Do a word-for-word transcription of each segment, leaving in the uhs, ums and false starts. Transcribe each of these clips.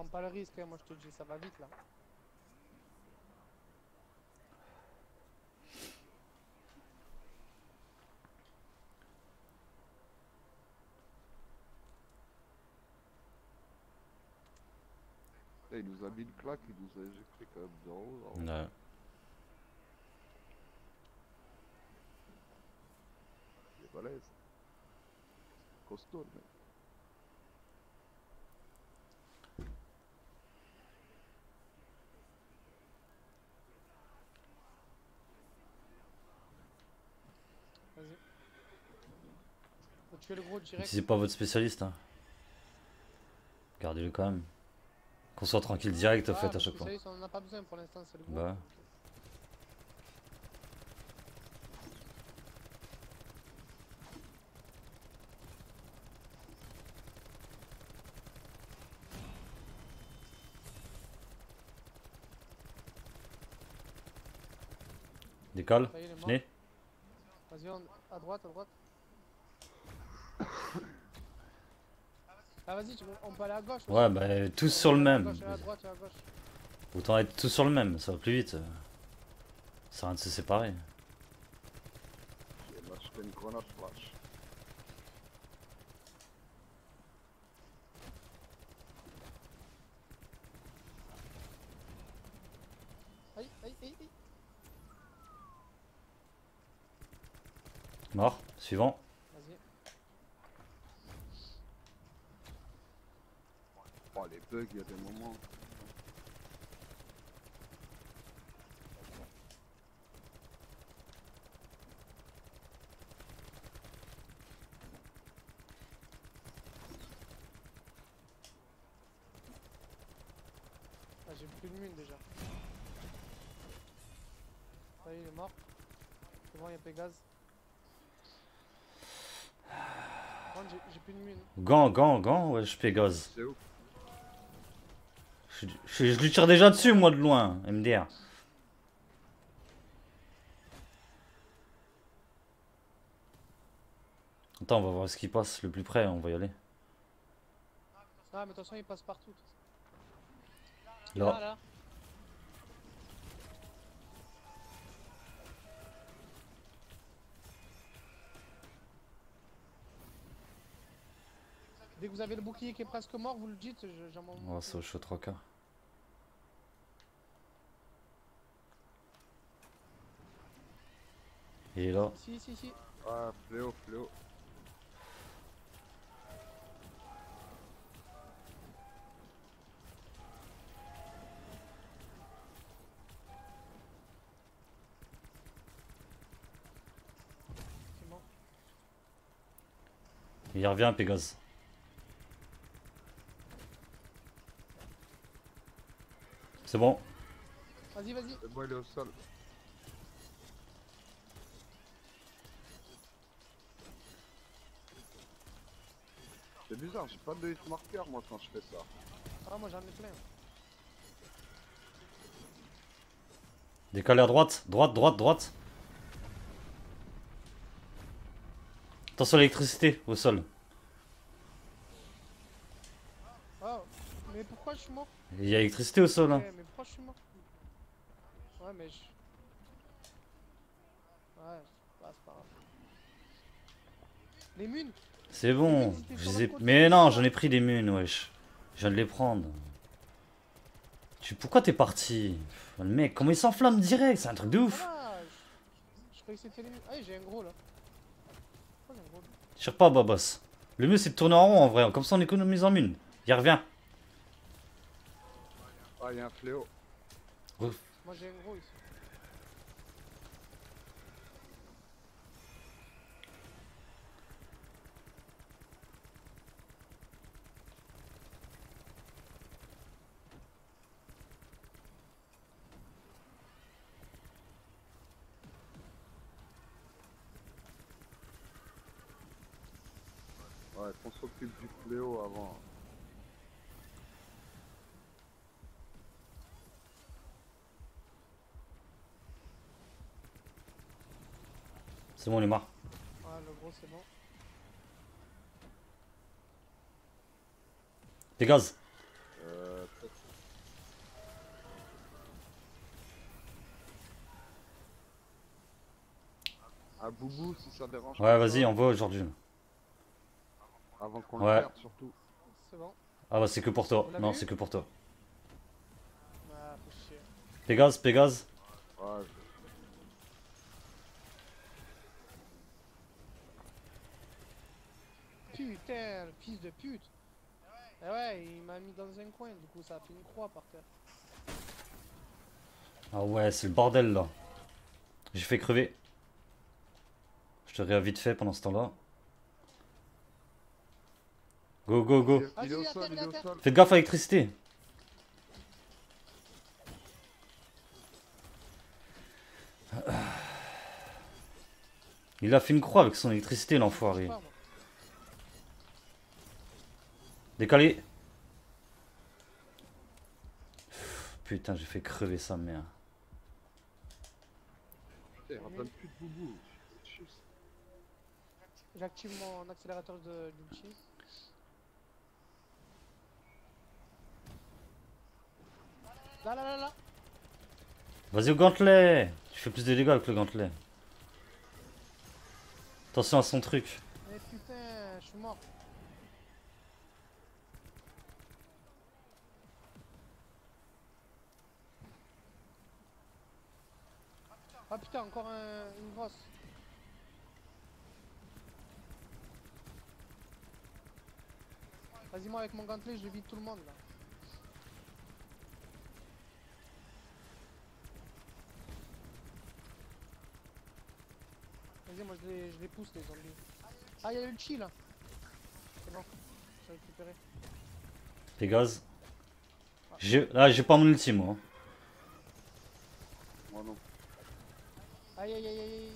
pas le risque, hein, moi je te dis, ça va vite là. Là, il nous a mis une claque, il nous a éjecté quand même de haut. Ouais. Il est balèze. Costaud, le mec. Vas-y. Faut tuer le gros direct. Utilisez pas votre spécialiste. Hein. Gardez-le quand même. Qu'on soit tranquille direct, en Ah, fait, à chaque fois. on en a pas besoin pour l'instant, c'est le gros. Bah. Décolle. Venez. Vas-y, on... à droite, à droite. Ah, vas-y, on peut aller à gauche. Ouais, bah, tous sur le même. À gauche, à droite, à gauche. Autant être tous sur le même, ça va plus vite. Ça sert à rien de se séparer. J'ai lâché une grenade flash. Aïe, aïe, aïe, aïe. Mort. Suivant. Vas-y. Oh, les bugs, il y a des moments. Ah, j'ai plus de mine déjà. Ça y est, il est mort. C'est bon, il y a Pégase. J'ai plus de mine. Gant, gant, gant, ouais, je Pégase. C'est où? Je, je, je lui tire déjà dessus, moi, de loin, M D R. Attends, on va voir ce qui passe le plus près, on va y aller. Ah, mais attention, il passe partout. Là. Là, là. Dès que vous avez le bouclier qui est presque mort, vous le dites, j'en m'en... Oh, c'est au chaud trois quarts. Il est là. Si, si, si. Ah, fléau, fléau. C'est bon. Il revient, Pégase. C'est bon. Vas-y, vas-y. C'est bon, il est au sol. C'est bizarre, j'ai pas de hit marker moi quand je fais ça. Ah, moi j'en ai plein. Décalé à droite, droite, droite, droite. Attention à l'électricité au sol. Oh, mais pourquoi je suis mort? Il y a l'électricité au sol. Hein. Ouais, mais pourquoi je suis mort? Ouais, mais je... Ouais, bah, c'est pas grave. Les munes. C'est bon. Je ai... Mais non, j'en ai pris des munes, wesh. Je viens de les prendre. Tu... Pourquoi t'es parti? Le mec, comment il s'enflamme direct? C'est un truc de ouf. Ah, je... je croyais que c'était les munes. Ah, j'ai un gros là. Oh, j'ai un gros. Tire pas, Babas. Le mieux c'est de tourner en rond en vrai. Comme ça on économise en mine. Il revient. Ah, il y a un fléau. Moi j'ai un gros ici. Ouais, qu'on s'occupe du fléau avant. C'est bon, il est mort. Ah, le gros c'est bon. Dégage. Euh, boubou si ça dérange. Ouais, pas, vas-y, ça. envoie aujourd'hui. Avant qu'on Ouais. le perde surtout. C'est bon. Ah bah c'est que pour toi. Vous l'avez Non, eu c'est que pour toi. Ah, faut chier. Pégase, Pégase. Ouais, je- Putain, le fils de pute. Eh ouais, il m'a mis dans un coin, du coup ça a fait une croix par terre. Ah ouais, c'est le bordel là. J'ai fait crever. Je te réa vite fait pendant ce temps-là. Go, go, go. Il, il est au Vas-y, à sol, terre, il à est au terre. sol. Faites gaffe à l'électricité. Il a fait une croix avec son électricité, Je l'enfoiré. sais pas, moi. Décalé. Putain, j'ai fait crever sa mère. Putain, il redonne plus de boubou. Juste. J'active mon accélérateur de d'ulti. Là, là, là, là. Vas-y au gantelet. Tu fais plus de dégâts avec le gantelet. Attention à son truc. Mais putain, je suis mort. Ah putain, encore un, une grosse. Vas-y, moi avec mon gantelet, je vide tout le monde là. Vas-y, moi je les, je les pousse les zombies. Ah, il y a l'ulti là. C'est bon, j'ai récupéré. Pégase. J'ai- Là, j'ai pas mon ultime, moi. Moi non. Aïe aïe aïe aïe aïe.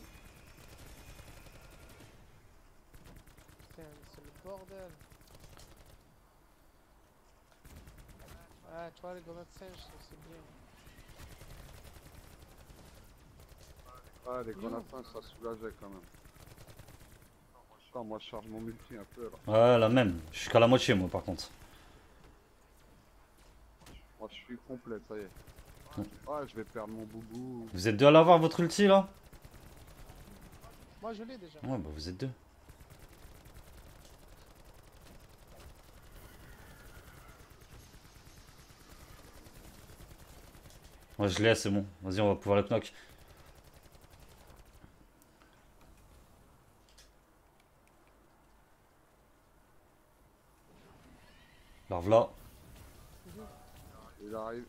Putain, c'est le bordel. Ouais, tu vois, les grenades singes, ça, c'est bien. Ah, les grenades, ça soulageait quand même. Attends, moi je charge mon multi un peu là. Ouais, la même. Je suis qu'à la moitié, moi, par contre. Moi je suis complet, ça y est. Ouais. Ah, je vais perdre mon boubou. Vous êtes deux à l'avoir, votre ulti, là? Moi je l'ai déjà. Ouais, bah vous êtes deux. Ouais, je l'ai, c'est bon. Vas-y, on va pouvoir le knock. Alors voilà. Il arrive.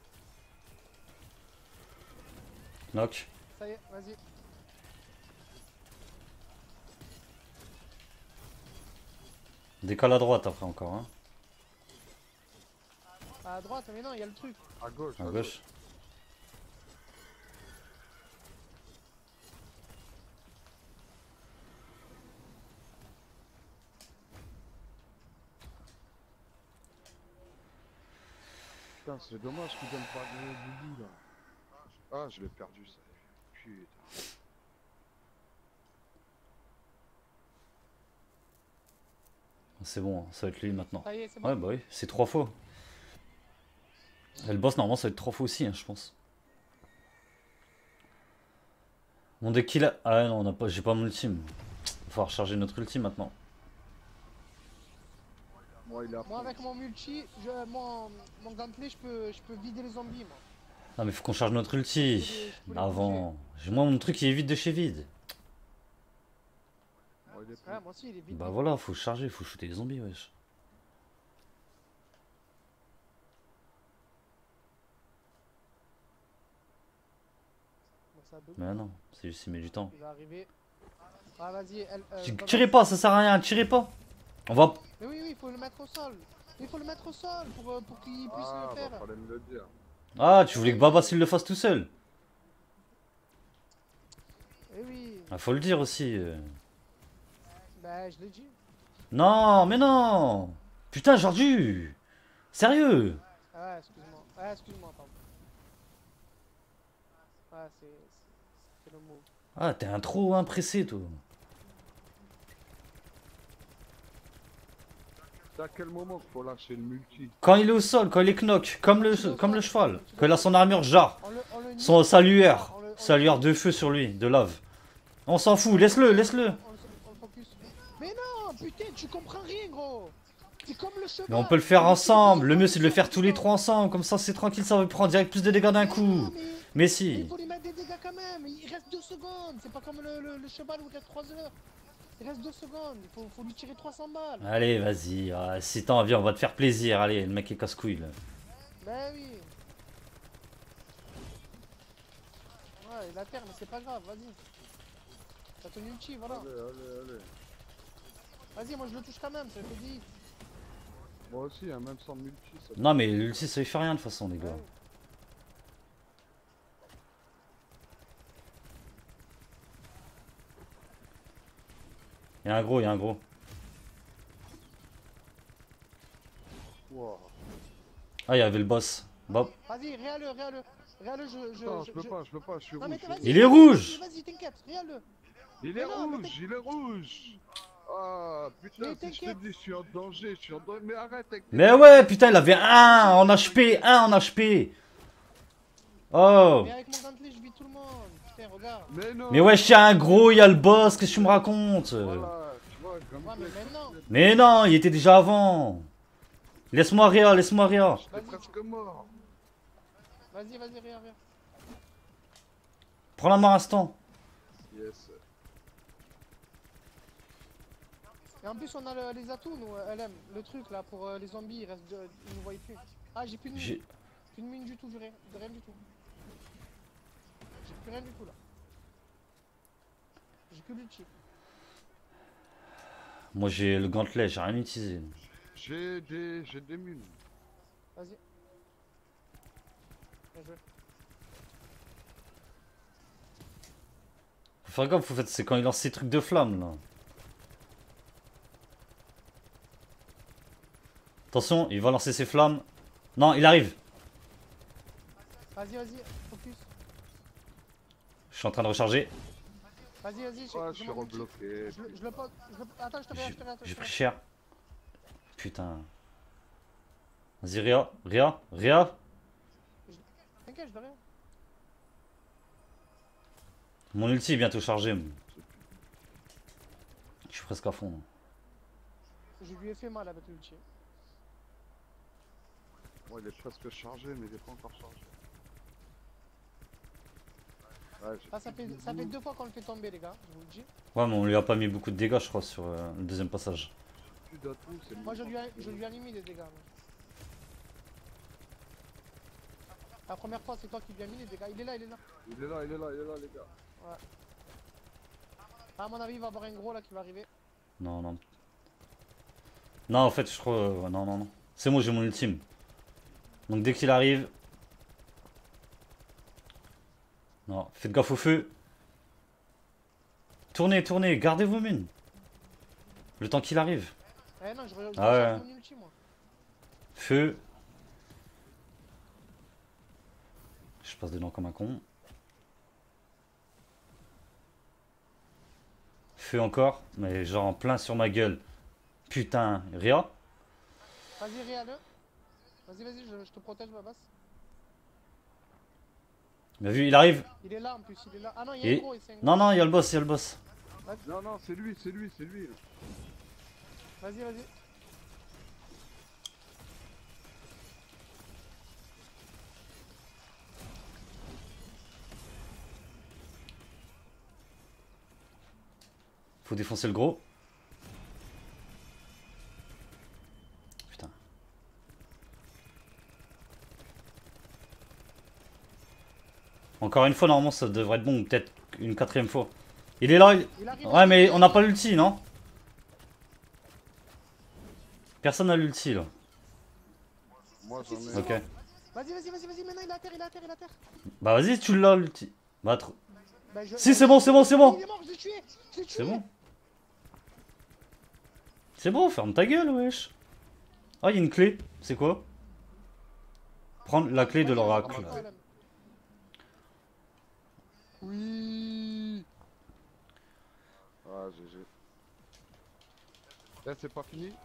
Knock. Ça y est, vas-y. Décale à droite après encore, hein. À droite, mais non, il y a le truc. À gauche. À gauche. Putain, c'est dommage qu'il donne pas de boubou là. Ah, je l'ai perdu ça. Putain. C'est bon, hein, ça va être lui maintenant. Ça y est, c'est bon. Ouais, bah oui, c'est trois fois. Et le boss, normalement, ça va être trois fois aussi, hein, je pense. Mon deck kill a... Ah non, on a pas... j'ai pas mon ultime. Il va falloir recharger notre ultime maintenant. Moi, il a. Moi avec mon multi, je, mon, mon gantelet, je peux, je peux vider les zombies moi. Ah mais faut qu'on charge notre ulti. Je peux les- je peux les Avant. Moi, mon truc, il est vide de chez vide. Moi, il est Ah, moi aussi, il est vide. Bah voilà, faut charger, faut shooter les zombies, wesh. Bon, ça bug. Mais non, c'est juste, il met du temps. Il va arriver. Ah, vas-y, elle. euh, va- Tirez pas, ça sert à rien, tirez pas. On va... Mais oui, oui, il faut le mettre au sol. Il faut le mettre au sol pour, euh, pour qu'il puisse Ah, le bah, faire. fallait me le dire. Ah, tu voulais que Babassil le fasse tout seul. Eh oui, Ah, faut le dire aussi. euh. bah je l'ai dit. Non, mais non. Putain, j'aurais dû. Sérieux. Ah, excuse-moi. Ah, excuse-moi, pardon. Ah, c'est. C'est le mot. Ah, t'es un trop impressé, toi. C'est à quel moment qu'il faut lâcher le multi? Quand il est au sol, quand il est knock, comme le, comme le cheval. Quand il a son armure jarre. On le, on le Son, nique. sa lueur. On le- on Sa le lueur nique. de feu sur lui, de lave. On s'en fout, laisse-le, laisse-le. On, on- on focus. Mais non, putain, tu comprends rien, gros. C'est comme le cheval. Mais on peut le faire ensemble. Le mieux c'est de le faire tous les trois ensemble. Comme ça c'est tranquille, ça va prendre direct plus de dégâts d'un Mais coup. non, mais- Mais mais si. il faut lui mettre des dégâts quand même. Il reste deux secondes. C'est pas comme le, le- le cheval où il reste trois heures. Il reste deux secondes. Il faut, faut lui tirer trois cents balles. Allez, vas-y. Ah, si t'as envie, on va te faire plaisir. Allez, le mec est casse-couille là. Ben oui. Ouais, il a terre, mais c'est pas grave, vas-y. T'as ton ulti, voilà. Allez, allez, allez. Vas-y, moi je le touche quand même, ça fait des hits. Moi aussi, hein, même sans multi, ça. Non, mais l'ulti ça lui fait rien de toute façon, les gars. Ouais. Il y a un gros, il y a un gros. Wow. Ah, il y avait le boss. Bob. Vas-y, réa-le, réa-le. Réa-le, je. je, Non, je, je peux je- pas, je peux pas, je suis Non, mais rouge. vas-y, Il est vas-y, rouge. Vas-y, t'inquiète, réa-le. Il est Mais non, mais rouge, il est rouge. Ah, putain, Mais si je te t'inquiète. dis, je suis en danger, je suis en danger. Mais arrête avec tes- Mais ouais, putain, il avait un en H P, un en H P. Oh. Mais avec mon gantelet, je vis tout le monde. Putain, regarde. Mais non. Mais wesh, il y a un gros, il y a le boss, qu'est-ce que tu me racontes? Voilà, tu vois, comme Ouais, mais maintenant. Mais non, il était déjà avant. Laisse-moi rire, laisse-moi rire. j'étais presque mort. Vas-y, vas-y, réa, réa. Prends la main instant. Yes. Et en plus, on a le- les atouts, nous, euh, L M. Le truc là, pour euh, les zombies, il reste. De... Ils nous voient plus. Ah, j'ai plus de mine. J'ai- Plus de mine du tout, du rien, de rien du tout. J'ai plus rien du tout là. J'ai que l'ulti. Moi j'ai le gantelet, j'ai rien utilisé. J'ai des, j'ai des mules. Vas-y. Bien joué. Faut faire gaffe, en fait, c'est quand il lance ses trucs de flammes là. Attention, il va lancer ses flammes. Non, il arrive. Vas-y, vas-y, focus. Je suis en train de recharger. Vas-y, vas-y, j'ai Ah, j'ai je suis mon ulti. rebloqué. Je, le- je le pose. Je le... Attends, je te regarde, je te regarde. je J'ai te pris regarde. cher. Putain. Vas-y, Ria, Ria, Ria. T'inquiète, je dois rien. Mon ulti est bientôt chargé. Je suis presque à fond. Je lui ai fait mal avec l'ulti. Bon, il est presque chargé, mais il est pas encore chargé. Ouais, j'ai Ah, ça fait, ça fait deux fois qu'on le fait tomber, les gars, je vous le dis. Ouais, mais on lui a pas mis beaucoup de dégâts, je crois, sur euh, le deuxième passage. plus d'atouts, c'est Moi, je lui, ai, je lui ai mis des dégâts. moi. La première fois, c'est toi qui lui as mis les dégâts. Il est là, il est là. Il est là, il est là, il est là, les gars. À mon avis, il va y avoir un gros là qui va arriver. Non, non. Non, en fait, je crois. euh, non, non, non. C'est moi, j'ai mon ultime. Donc, dès qu'il arrive. Non, faites gaffe au feu. Tournez, tournez, gardez vos mines. Le temps qu'il arrive. Eh non, je, re- je Ah ouais. recharge mon ulti, moi. Feu. Je passe dedans comme un con. Feu encore, mais genre en plein sur ma gueule. Putain, Ria. Vas-y, réa-le. Vas-y, vas-y, je, je te protège, ma basse. Mais vu, il arrive. Il est là en plus, il est là. Ah non, il y a Et... un gros, et c'est un gros. Non, non, il y a le boss, il y a le boss. Non, non, c'est lui, c'est lui, c'est lui. Vas-y, vas-y. Faut défoncer le gros. Putain. Encore une fois, normalement, ça devrait être bon. Ou peut-être une quatrième fois. Il est là. il- Il arrive. Ouais, mais on n'a pas l'ulti, non? Personne n'a l'ulti, là. Moi, j'en ai. Ok. Vas-y, vas-y, vas-y, vas-y, maintenant il est à terre, il est à terre, il est à terre. Bah, vas-y, tu l'as, l'ulti. Bah, trop. Bah, je- Si, c'est bon, c'est bon, c'est bon. Il est mort, je l'ai tué. Je l'ai tué. C'est bon. C'est bon, ferme ta gueule, wesh. Ah, il y a une clé. C'est quoi? Prendre la clé de l'oracle. Oui. Ah, G G. Là, c'est pas fini?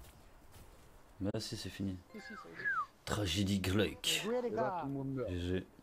Bah, si, c'est fini. Si, si, ça y est. Tragédie grecque. Jouez, les Et là, gars. tout le monde meurt. G G.